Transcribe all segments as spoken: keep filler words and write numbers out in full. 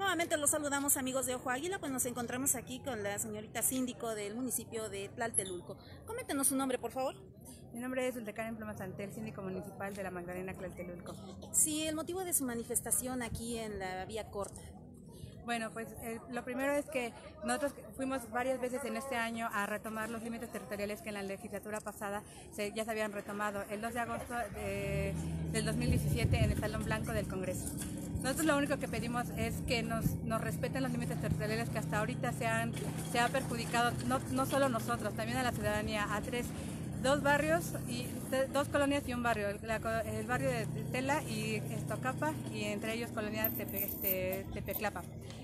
Nuevamente los saludamos, amigos de Ojo Águila, pues nos encontramos aquí con la señorita síndico del municipio de Tlaltelulco. Coméntenos su nombre, por favor. Mi nombre es Karen Pluma Santel, síndico municipal de la Magdalena Tlaltelulco. Sí, el motivo de su manifestación aquí en la vía corta. Bueno, pues eh, lo primero es que nosotros fuimos varias veces en este año a retomar los límites territoriales que en la legislatura pasada se, ya se habían retomado, el dos de agosto de, del dos mil diecisiete en el Salón Blanco del Congreso. Nosotros lo único que pedimos es que nos, nos respeten los límites territoriales que hasta ahorita se han se ha perjudicado, no, no solo nosotros, también a la ciudadanía, a tres dos barrios, y dos colonias y un barrio, el, la, el barrio de Tela y Estocapa, y entre ellos colonia de Tepe, este, Tepeclapa.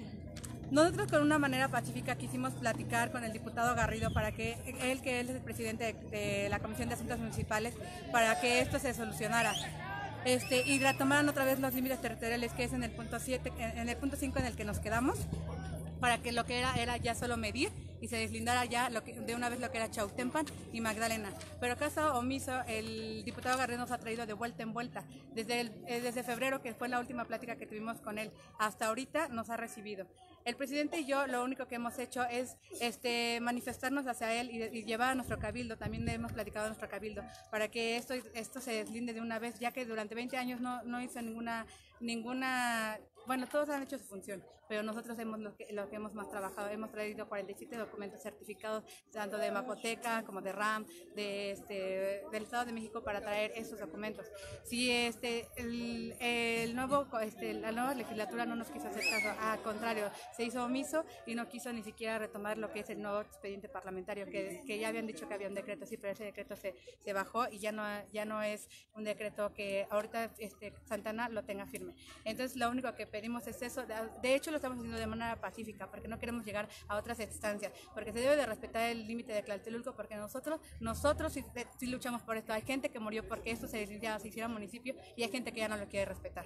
Nosotros con una manera pacífica quisimos platicar con el diputado Garrido para que él, que él es el presidente de, de la Comisión de Asuntos Municipales, para que esto se solucionara. Este, y retomaran otra vez los límites territoriales, que es en el punto siete, en el punto cinco en el que nos quedamos, para que lo que era era ya solo medir y se deslindara ya lo que, de una vez lo que era Chautempan y Magdalena. Pero caso omiso, el diputado Garrido nos ha traído de vuelta en vuelta. Desde, el, desde febrero, que fue la última plática que tuvimos con él, hasta ahorita nos ha recibido. El presidente y yo lo único que hemos hecho es este, manifestarnos hacia él y, y llevar a nuestro cabildo, también hemos platicado a nuestro cabildo, para que esto, esto se deslinde de una vez, ya que durante veinte años no, no hizo ninguna, ninguna, bueno, todos han hecho su función, pero nosotros hemos lo que, lo que hemos más trabajado, hemos traído cuarenta y siete documentos certificados, tanto de Mapoteca como de RAM, de este, del Estado de México, para traer esos documentos. Si este, el, el nuevo, este, la nueva legislatura no nos quiso hacer caso, al contrario, se hizo omiso y no quiso ni siquiera retomar lo que es el nuevo expediente parlamentario, que, que ya habían dicho que había un decreto, sí, pero ese decreto se, se bajó y ya no, ya no es un decreto que ahorita este, Santana lo tenga firme. Entonces lo único que pedimos es eso, de hecho lo estamos haciendo de manera pacífica, porque no queremos llegar a otras instancias, porque se debe de respetar el límite de Tlaltelulco, porque nosotros, nosotros sí, sí luchamos por esto. Hay gente que murió porque esto se, ya se hiciera municipio y hay gente que ya no lo quiere respetar.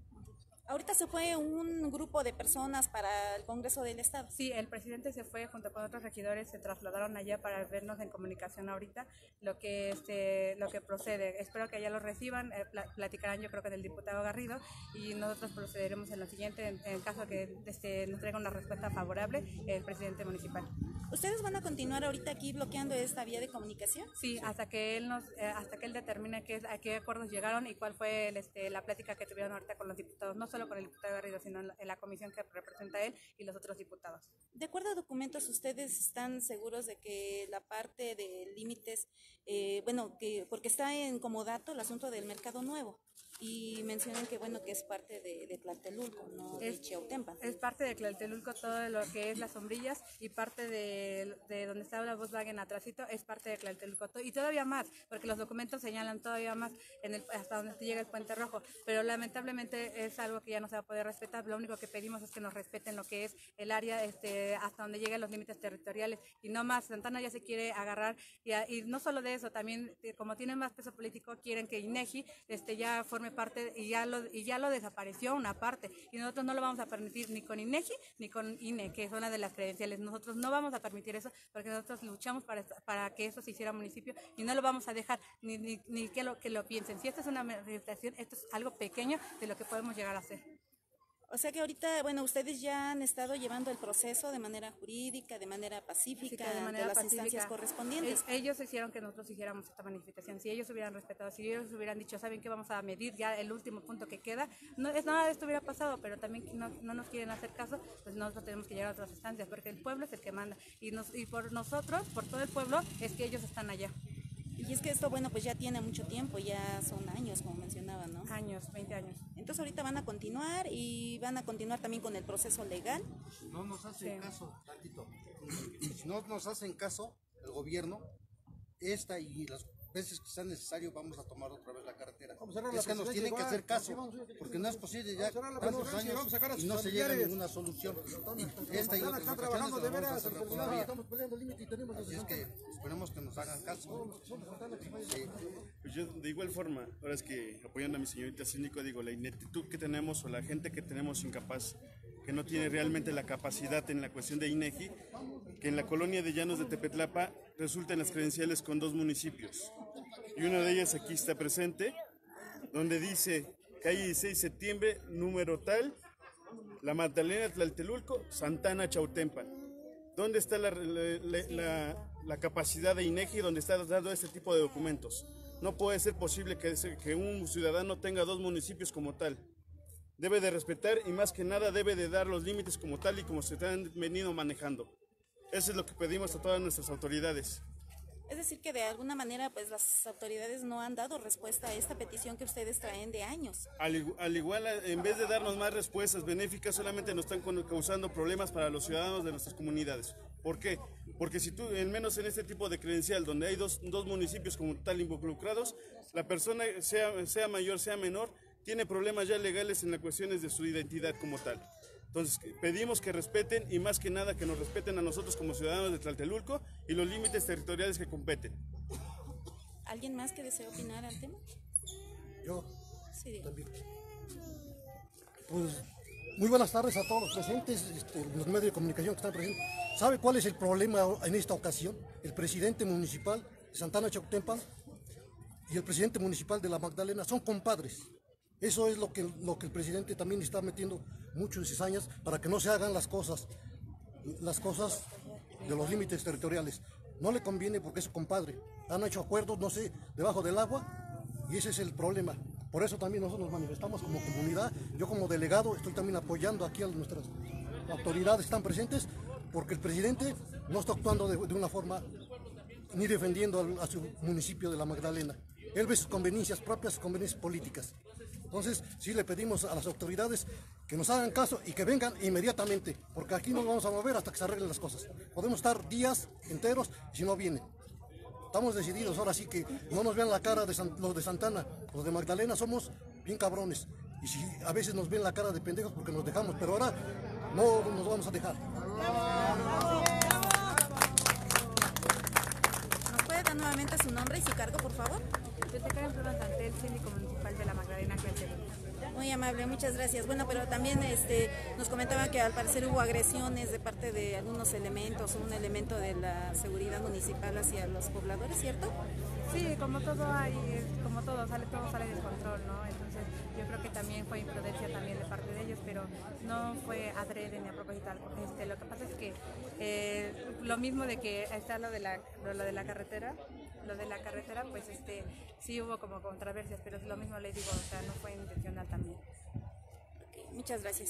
Ahorita se fue un grupo de personas para el Congreso del Estado. Sí, el presidente se fue junto con otros regidores, se trasladaron allá para vernos en comunicación ahorita, lo que este, lo que procede. Espero que allá lo reciban, eh, platicarán yo creo con el diputado Garrido, y nosotros procederemos en lo siguiente, en, en caso que este, nos traiga una respuesta favorable el presidente municipal. ¿Ustedes van a continuar ahorita aquí bloqueando esta vía de comunicación? Sí, hasta que él nos, eh, hasta que él determine qué, a qué acuerdos llegaron y cuál fue el, este, la plática que tuvieron ahorita con los diputados, no solo con el diputado Garrido, sino en la, en la comisión que representa a él y los otros diputados. De acuerdo a documentos, ¿ustedes están seguros de que la parte de límites, eh, bueno, que porque está en comodato el asunto del Mercado Nuevo? Y mencionan que bueno que es parte de, de Tlaltelulco, no es, de Chautempan. Es parte de Tlaltelulco todo lo que es las sombrillas, y parte de, de donde está la Volkswagen atrásito es parte de Tlaltelulco, y todavía más, porque los documentos señalan todavía más en el, hasta donde llega el Puente Rojo, pero lamentablemente es algo que ya no se va a poder respetar. Lo único que pedimos es que nos respeten lo que es el área este, hasta donde lleguen los límites territoriales, y no más. Santana ya se quiere agarrar, y, y no solo de eso, también como tienen más peso político, quieren que INEGI este, ya forme parte, y ya lo y ya lo desapareció una parte, y nosotros no lo vamos a permitir ni con INEGI ni con INE, que es una de las credenciales. Nosotros no vamos a permitir eso, porque nosotros luchamos para, para que eso se hiciera municipio, y no lo vamos a dejar ni, ni, ni que, lo, que lo piensen. Si esto es una manifestación, esto es algo pequeño de lo que podemos llegar a hacer. O sea que ahorita, bueno, ustedes ya han estado llevando el proceso de manera jurídica, de manera pacífica, sí, de manera las pacífica. Instancias correspondientes. Ellos hicieron que nosotros hiciéramos esta manifestación. Si ellos hubieran respetado, si ellos hubieran dicho, ¿saben qué? Vamos a medir ya el último punto que queda. No es nada de esto hubiera pasado, pero también no, no nos quieren hacer caso, pues nosotros tenemos que llegar a otras instancias, porque el pueblo es el que manda. Y, nos, y por nosotros, por todo el pueblo, es que ellos están allá. Y es que esto, bueno, pues ya tiene mucho tiempo, ya son años, como mencionaba, ¿no? Años, veinte años. Entonces ahorita van a continuar, y van a continuar también con el proceso legal. No nos hacen sí. caso, tantito. Si no nos hacen caso, el gobierno, esta y las veces que sea necesario, vamos a tomar otra vez la carretera. Es que nos tienen que hacer caso, porque no es posible ya tantos años y no se llega a ninguna solución. Esta y otras ocasiones vamos a hacerlo todavía. Así es que esperemos que nos hagan caso. Sí. Pues yo de igual forma, ahora es que apoyando a mi señorita síndico, digo, la ineptitud que tenemos o la gente que tenemos incapaz, que no tiene realmente la capacidad en la cuestión de INEGI, que en la colonia de Llanos de Tepetlapa resultan las credenciales con dos municipios. Y una de ellas aquí está presente, donde dice calle dieciséis de septiembre, número tal, La Magdalena Tlatelulco, Santana Chautempan. ¿Dónde está la, la, la, la capacidad de INEGI donde está dando este tipo de documentos? No puede ser posible que, que un ciudadano tenga dos municipios como tal. Debe de respetar y más que nada debe de dar los límites como tal y como se han venido manejando. Eso es lo que pedimos a todas nuestras autoridades. Es decir, que de alguna manera pues las autoridades no han dado respuesta a esta petición que ustedes traen de años. Al, al igual, en vez de darnos más respuestas benéficas, solamente nos están causando problemas para los ciudadanos de nuestras comunidades. ¿Por qué? Porque si tú, al menos en este tipo de credencial, donde hay dos, dos municipios como tal involucrados, la persona, sea, sea mayor, sea menor, tiene problemas ya legales en las cuestiones de su identidad como tal. Entonces pedimos que respeten y más que nada que nos respeten a nosotros como ciudadanos de Tlatelulco y los límites territoriales que competen. ¿Alguien más que desee opinar al tema? Yo sí, también. Pues muy buenas tardes a todos los presentes, este, los medios de comunicación que están presentes. ¿Sabe cuál es el problema en esta ocasión? El presidente municipal de Santana Chautempan y el presidente municipal de La Magdalena son compadres. Eso es lo que, lo que el presidente también está metiendo muchas cizañas para que no se hagan las cosas, las cosas de los límites territoriales. No le conviene porque es su compadre. Han hecho acuerdos, no sé, debajo del agua y ese es el problema. Por eso también nosotros nos manifestamos como comunidad. Yo como delegado estoy también apoyando aquí a nuestras autoridades que están presentes porque el presidente no está actuando de, de una forma ni defendiendo a, a su municipio de La Magdalena. Él ve sus conveniencias propias, sus conveniencias políticas. Entonces, sí le pedimos a las autoridades que nos hagan caso y que vengan inmediatamente, porque aquí no nos vamos a mover hasta que se arreglen las cosas. Podemos estar días enteros si no vienen. Estamos decididos, ahora sí que no nos vean la cara de San, los de Santana, los de Magdalena somos bien cabrones. Y si a veces nos ven la cara de pendejos porque nos dejamos, pero ahora no nos vamos a dejar. ¿Nos puede dar nuevamente su nombre y su cargo, por favor? Yo soy Karen Flores Santel, síndico municipal de La Magdalena, Tlatelulco. Muy amable, muchas gracias. Bueno, pero también este, nos comentaban que al parecer hubo agresiones de parte de algunos elementos, un elemento de la seguridad municipal hacia los pobladores, ¿cierto? Sí, como todo hay, como todo sale, todo sale de control, ¿no? Entonces yo creo que también fue imprudencia también de parte de ellos, pero no fue adrede ni a propósito. Este, lo que pasa es que eh, lo mismo de que está lo de la, lo de la carretera, lo de la carretera, pues este, sí hubo como controversias, pero es lo mismo les digo, o sea, no fue intencional también. Okay, muchas gracias.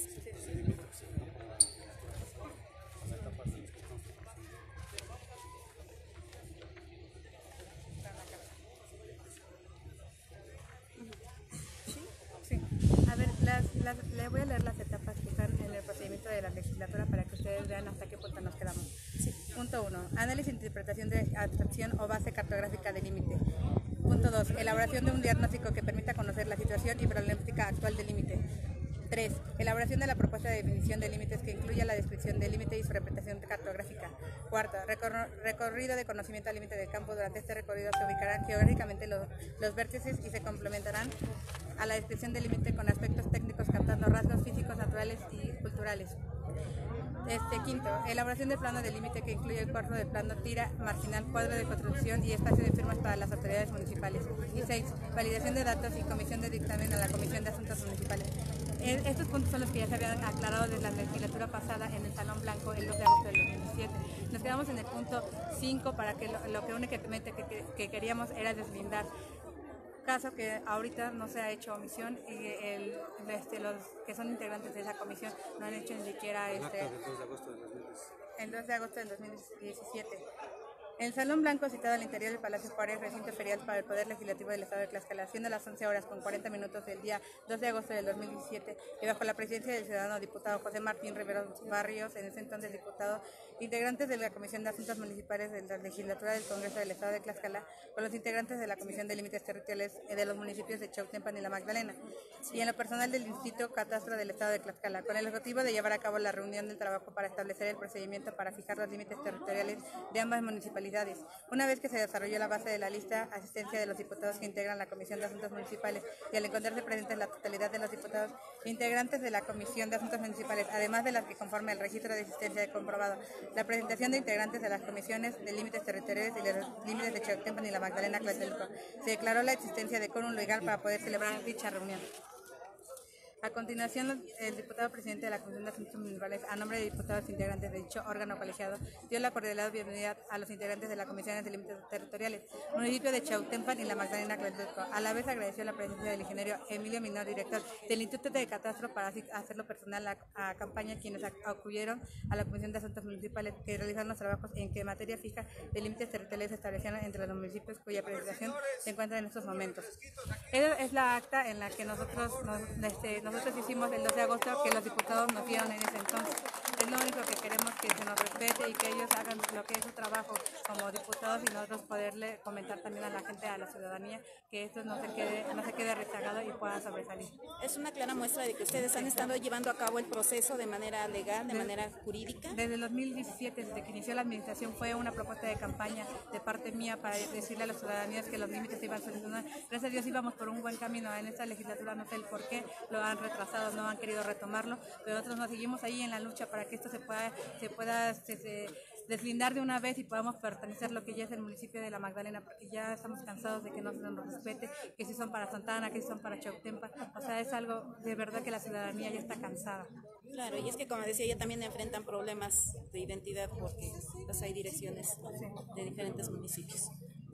Sí. A ver, las, las, le voy a leer las etapas que están en el procedimiento de la legislatura para que ustedes vean hasta qué punto nos quedamos. Sí. Punto uno. Análisis e interpretación de abstracción o base cartográfica del límite. Punto dos. Elaboración de un diagnóstico que permita conocer la situación y problemática actual del límite. tres. Elaboración de la propuesta de definición de límites que incluya la descripción del límite y su representación cartográfica. Cuarto. Recor recorrido de conocimiento al límite del campo. Durante este recorrido se ubicarán geográficamente los, los vértices y se complementarán a la descripción del límite con aspectos técnicos captando rasgos físicos, naturales y culturales. Este, quinto, elaboración del plano de límite que incluye el cuadro de plano, tira, marginal, cuadro de construcción y espacio de firmas para las autoridades municipales. Y seis, validación de datos y comisión de dictamen a la Comisión de Asuntos Municipales. Estos puntos son los que ya se habían aclarado desde la legislatura pasada en el Salón Blanco el dos de agosto del dos mil diecisiete. Nos quedamos en el punto cinco para que lo, lo que únicamente que, que, que queríamos era deslindar. Caso que ahorita no se ha hecho omisión y el, este, los que son integrantes de esa comisión no han hecho ni siquiera este, el dos de agosto del dos mil diecisiete. En el Salón Blanco situado al interior del Palacio Juárez, recinto ferial para el Poder Legislativo del Estado de Tlaxcala, siendo las once horas con cuarenta minutos del día dos de agosto del dos mil diecisiete, y bajo la presidencia del ciudadano diputado José Martín Rivero Barrios, en ese entonces diputado, integrantes de la Comisión de Asuntos Municipales de la Legislatura del Congreso del Estado de Tlaxcala, con los integrantes de la Comisión de Límites Territoriales de los municipios de Chautempan y La Magdalena, y en lo personal del Instituto Catastro del Estado de Tlaxcala, con el objetivo de llevar a cabo la reunión del trabajo para establecer el procedimiento para fijar los límites territoriales de ambas municipalidades. Una vez que se desarrolló la base de la lista, asistencia de los diputados que integran la Comisión de Asuntos Municipales y al encontrarse presentes la totalidad de los diputados integrantes de la Comisión de Asuntos Municipales, además de las que conforme al registro de asistencia de comprobado, la presentación de integrantes de las comisiones de límites territoriales y de los límites de Chautempan y La Magdalena, Tlatelulco, se declaró la existencia de quórum legal para poder celebrar dicha reunión. A continuación, el diputado presidente de la Comisión de Asuntos Municipales, a nombre de diputados integrantes de dicho órgano colegiado, dio la cordial bienvenida a los integrantes de la Comisión de Límites Territoriales, municipio de Chautempan y la Magdalena Tlatelolco. A la vez agradeció la presencia del ingeniero Emilio Minor, director del Instituto de Catastro, para así hacerlo personal a, a campaña quienes acudieron a la Comisión de Asuntos Municipales, que realizaron los trabajos en que materia fija de límites territoriales se establecieron entre los municipios cuya presentación se encuentra en estos momentos. Esa es la acta en la que nosotros nos, este, Nosotros hicimos el dos de agosto, que los diputados nos dieron en ese entonces. Es lo único que queremos, que se nos respete y que ellos hagan lo que es su trabajo como diputados y nosotros poderle comentar también a la gente, a la ciudadanía, que esto no se quede, no se quede rezagado y pueda sobresalir. Es una clara muestra de que ustedes han estado llevando a cabo el proceso de manera legal, de manera jurídica. Desde el dos mil diecisiete, desde que inició la administración, fue una propuesta de campaña de parte mía para decirle a las ciudadanías que los límites se iban a solucionar. Gracias a Dios íbamos por un buen camino. En esta legislatura no sé el por qué lo han retrasado, no han querido retomarlo, pero nosotros nos seguimos ahí en la lucha para que esto se pueda, se pueda se, se deslindar de una vez y podamos pertenecer lo que ya es el municipio de La Magdalena, porque ya estamos cansados de que no se nos respete, que si son para Santana, que si son para Chautempan. O sea, es algo de verdad que la ciudadanía ya está cansada. Claro, y es que como decía, ya también enfrentan problemas de identidad porque pues, hay direcciones de diferentes municipios.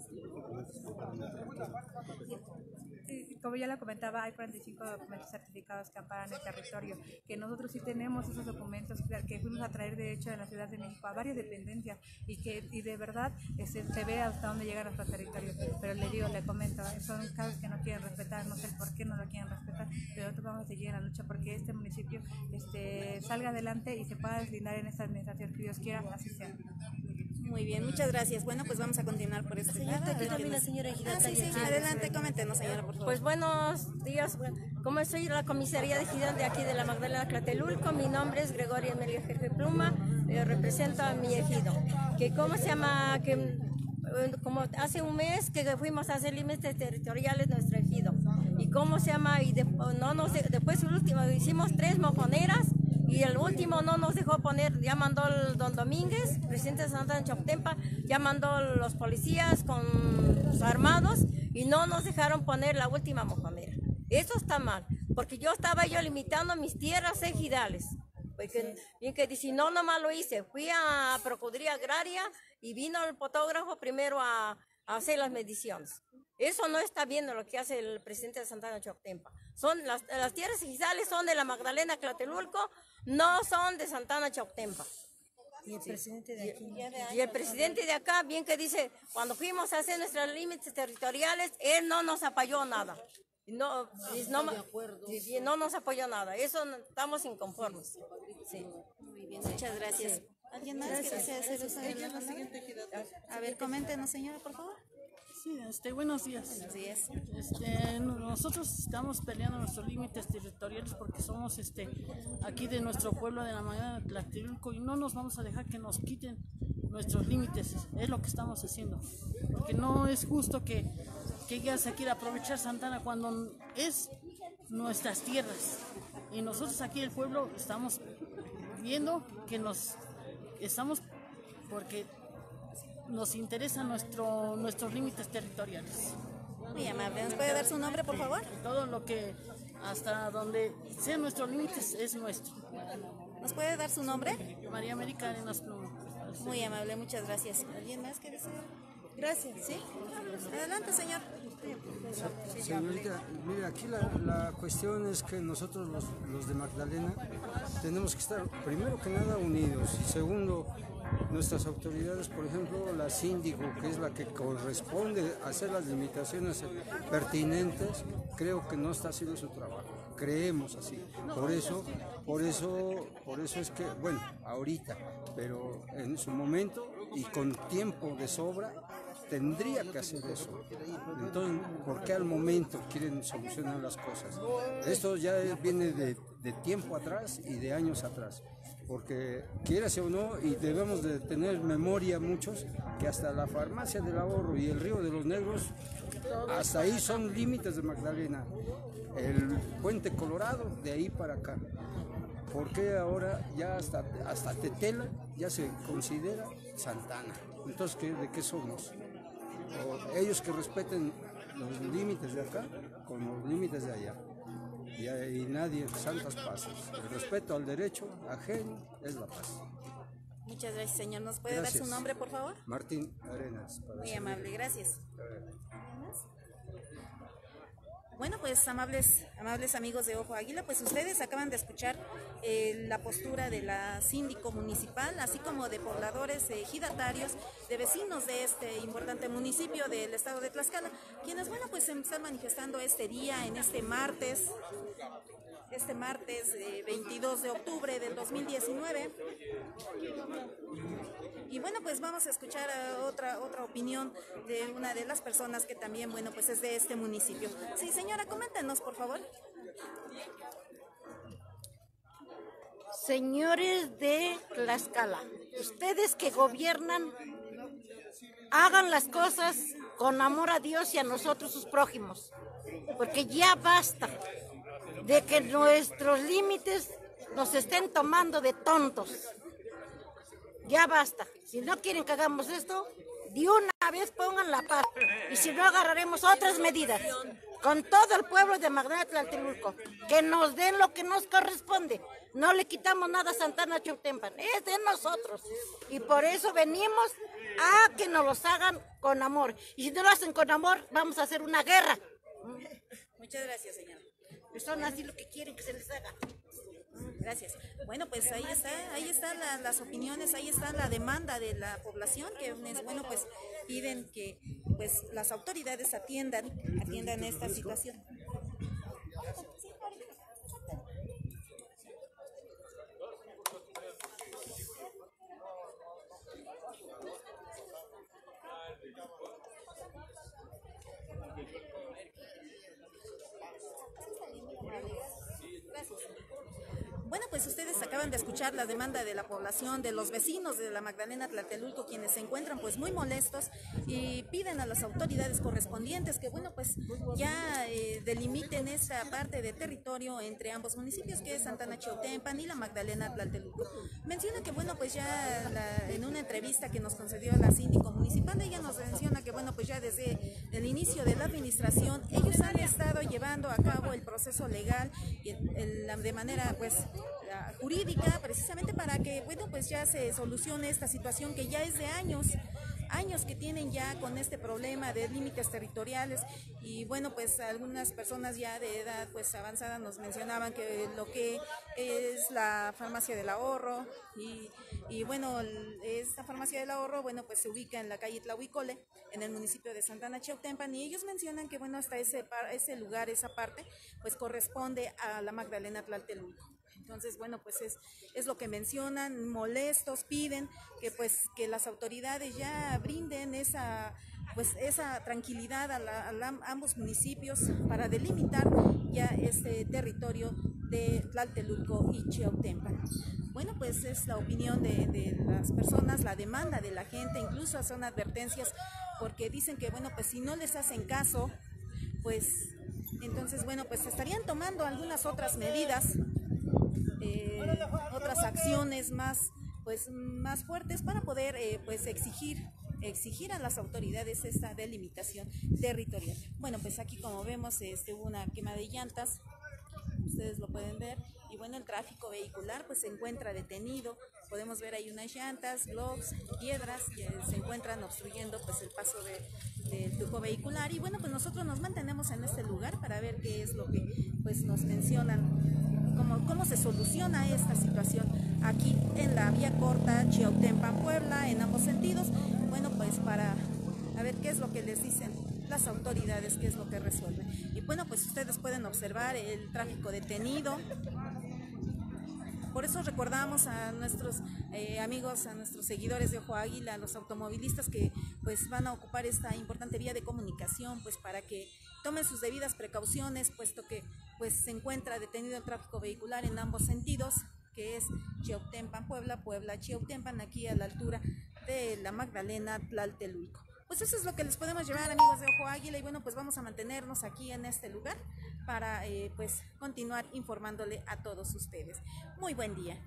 Y como ya lo comentaba, hay cuarenta y cinco documentos certificados que amparan el territorio, que nosotros sí tenemos esos documentos que fuimos a traer de hecho de la Ciudad de México a varias dependencias y que y de verdad este, se ve hasta dónde llega nuestro territorio. Pero le digo, le comento, son casos que no quieren respetar, no sé por qué no lo quieren respetar, pero nosotros vamos a seguir en la lucha porque este municipio este, salga adelante y se pueda deslindar en esta administración, que Dios quiera, así sea. Muy bien, muchas gracias. Bueno, pues vamos a continuar por este lado. Señorita, aquí también la señora Ejidal. Ah, sí, sí, adelante, coméntenos, señora, por favor. Pues buenos días. Como soy la comisaría de Ejidal de aquí de la Magdalena Tlatelolco, mi nombre es Gregoria Emilia Jefe Pluma, eh, represento a mi ejido. Que cómo se llama, que eh, como hace un mes que fuimos a hacer límites territoriales nuestro ejido. Y cómo se llama, y de, no nos, después el último, hicimos tres mojoneras. Y el último no nos dejó poner, ya mandó el don Domínguez, presidente de Santana Chautempan, ya mandó los policías con los armados y no nos dejaron poner la última mojonera. Eso está mal, porque yo estaba yo limitando mis tierras ejidales. Porque, bien que si no, nomás lo hice. Fui a Procuraduría Agraria y vino el fotógrafo primero a, a hacer las mediciones. Eso no está bien lo que hace el presidente de Santana Chautempan. Son las, las tierras ejidales son de la Magdalena Tlatelolco, no son de Santana Chautempan. Y el presidente de aquí. Y el presidente de acá, bien que dice, cuando fuimos a hacer nuestros límites territoriales, él no nos apoyó nada. No, no, no, no nos apoyó nada. Eso estamos inconformes. Sí. Muy bien, muchas gracias. Sí. ¿Alguien más que desea hacer uso de la palabra? A ver, coméntenos, señora, por favor. Sí, este, buenos días. Buenos días. Este, nosotros estamos peleando nuestros límites territoriales porque somos este, aquí de nuestro pueblo de la Magdalena Tlatelolco y no nos vamos a dejar que nos quiten nuestros límites. Es lo que estamos haciendo. Porque no es justo que, que ya se quiera aprovechar Santana cuando es nuestras tierras. Y nosotros aquí el pueblo estamos viendo que nos estamos porque nos interesa nuestro, nuestros límites territoriales. Muy amable. ¿Nos puede dar su nombre, por favor? Todo lo que, hasta donde sean nuestros límites, es nuestro. ¿Nos puede dar su nombre? María América Arenas Pluma. Muy amable, muchas gracias. ¿Alguien más que desea? Gracias. ¿Sí? Adelante, señor. Señorita, mire, aquí la, la cuestión es que nosotros los, los de Magdalena tenemos que estar, primero que nada, unidos. Y segundo, nuestras autoridades, por ejemplo, la síndico, que es la que corresponde hacer las limitaciones pertinentes, creo que no está haciendo su trabajo. Creemos así. Por eso, por eso, por eso es que, bueno, ahorita, pero en su momento y con tiempo de sobra, tendría que hacer eso. Entonces, ¿por qué al momento quieren solucionar las cosas? Esto ya viene de, de tiempo atrás y de años atrás. Porque quieras o no, y debemos de tener memoria muchos, que hasta la farmacia del ahorro y el río de los Negros, hasta ahí son límites de Magdalena. El puente Colorado, de ahí para acá. ¿Por qué ahora ya hasta, hasta Tetela ya se considera Santana? Entonces, ¿qué, ¿de qué somos? O ellos que respeten los límites de acá con los límites de allá. y, y nadie, santas paces. El respeto al derecho ajeno es la paz. Muchas gracias, señor. ¿Nos puede Gracias. dar su nombre, por favor? Martín Arenas. para Muy servir. amable, gracias. Bueno, pues amables, amables amigos de Ojo Águila, pues ustedes acaban de escuchar eh, la postura de la síndico municipal, así como de pobladores, eh, ejidatarios, de vecinos de este importante municipio del estado de Tlaxcala, quienes, bueno, pues se están manifestando este día, en este martes, este martes eh, veintidós de octubre del dos mil diecinueve. Y bueno, pues vamos a escuchar a otra otra opinión de una de las personas que también, bueno, pues es de este municipio. Sí, señora, coméntenos, por favor. Señores de Tlaxcala, ustedes que gobiernan, hagan las cosas con amor a Dios y a nosotros sus prójimos, porque ya basta de que nuestros límites nos estén tomando de tontos. Ya basta. Si no quieren que hagamos esto, de una vez pongan la paz. Y si no, agarraremos otras medidas con todo el pueblo de Magdalena Tlatelolco, que nos den lo que nos corresponde. No le quitamos nada a Santana Chautempan, es de nosotros. Y por eso venimos a que nos los hagan con amor. Y si no lo hacen con amor, vamos a hacer una guerra. Muchas gracias, señora. Son así lo que quieren que se les haga. Gracias. Bueno, pues ahí está, ahí están la, las opiniones, ahí está la demanda de la población, que es bueno, pues piden que pues las autoridades atiendan, atiendan esta situación. Bueno, pues ustedes acaban de escuchar la demanda de la población, de los vecinos de la Magdalena Tlatelolco, quienes se encuentran pues muy molestos y piden a las autoridades correspondientes que, bueno, pues ya eh, delimiten esta parte de territorio entre ambos municipios, que es Santana Chautempan y la Magdalena Tlatelolco. Menciona que, bueno, pues ya la, en una entrevista que nos concedió la síndico municipal, ella nos menciona que, bueno, pues ya desde el inicio de la administración, ellos han estado llevando a cabo el proceso legal y el, el, de manera, pues, jurídica, precisamente para que, bueno, pues ya se solucione esta situación que ya es de años, años que tienen ya con este problema de límites territoriales. Y bueno, pues algunas personas ya de edad pues avanzada nos mencionaban que lo que es la farmacia del ahorro y, y bueno, esta farmacia del ahorro, bueno, pues se ubica en la calle Tlahuicole, en el municipio de Santana Chautempan, y ellos mencionan que, bueno, hasta ese, ese lugar, esa parte, pues corresponde a la Magdalena Tlatelolco. Entonces, bueno, pues es, es lo que mencionan, molestos, piden que pues que las autoridades ya brinden esa pues esa tranquilidad a, la, a la, ambos municipios para delimitar ya este territorio de Tlatelolco y Chautempan. Bueno, pues es la opinión de, de las personas, la demanda de la gente, incluso son advertencias porque dicen que, bueno, pues si no les hacen caso, pues entonces, bueno, pues estarían tomando algunas otras medidas. Eh, otras acciones más pues más fuertes para poder eh, pues exigir exigir a las autoridades esta delimitación territorial. Bueno, pues aquí como vemos este, hubo una quema de llantas, ustedes lo pueden ver, y bueno, el tráfico vehicular pues se encuentra detenido, podemos ver ahí unas llantas, blocks, piedras que se encuentran obstruyendo pues el paso de, del flujo vehicular. Y bueno, pues nosotros nos mantenemos en este lugar para ver qué es lo que pues nos mencionan, cómo, cómo se soluciona esta situación aquí en la vía corta Chautempan-Puebla, en ambos sentidos. Bueno, pues para a ver qué es lo que les dicen las autoridades, qué es lo que resuelven. Y bueno, pues ustedes pueden observar el tráfico detenido. Por eso recordamos a nuestros eh, amigos, a nuestros seguidores de Ojo Águila, a los automovilistas que pues van a ocupar esta importante vía de comunicación, pues para que tomen sus debidas precauciones, puesto que pues se encuentra detenido el tráfico vehicular en ambos sentidos, que es Chautempan-Puebla, Puebla-Chautempan, aquí a la altura de la Magdalena Tlatelolco. Pues eso es lo que les podemos llevar, amigos de Ojo Águila, y bueno, pues vamos a mantenernos aquí en este lugar para eh, pues continuar informándole a todos ustedes. Muy buen día.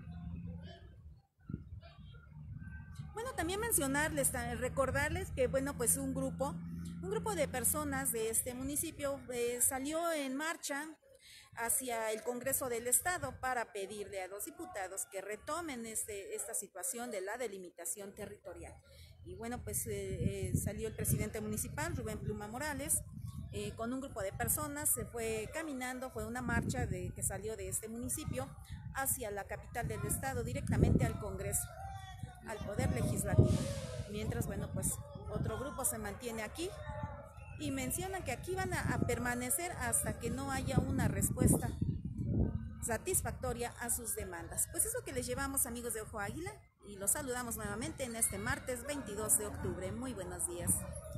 Bueno, también mencionarles, recordarles que bueno, pues un grupo, un grupo de personas de este municipio eh, salió en marcha hacia el Congreso del Estado para pedirle a los diputados que retomen este, esta situación de la delimitación territorial. Y bueno, pues eh, eh, salió el presidente municipal, Rubén Pluma Morales, eh, con un grupo de personas, se fue caminando, fue una marcha de, que salió de este municipio hacia la capital del Estado, directamente al Congreso, al Poder Legislativo. Mientras, bueno, pues otro grupo se mantiene aquí y mencionan que aquí van a, a permanecer hasta que no haya una respuesta satisfactoria a sus demandas. Pues eso que les llevamos, amigos de Ojo Águila, y los saludamos nuevamente en este martes veintidós de octubre. Muy buenos días.